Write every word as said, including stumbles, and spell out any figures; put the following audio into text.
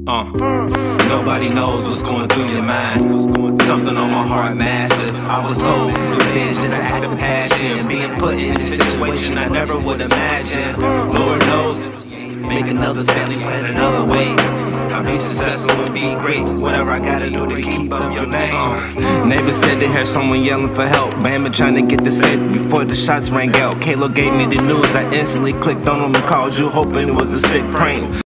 Uh, nobody knows what's going through your mind. Something on my heart massive. I was told revenge is an act of passion. Being put in a situation I never would imagine. Lord knows it was make another family plan another way. I'll be successful and be great. Whatever I gotta do to keep up your name. Uh, neighbors said they heard someone yelling for help. Man, been trying to get this safe before the shots rang out. Kalo gave me the news. I instantly clicked on them and called you, hoping it was a sick prank.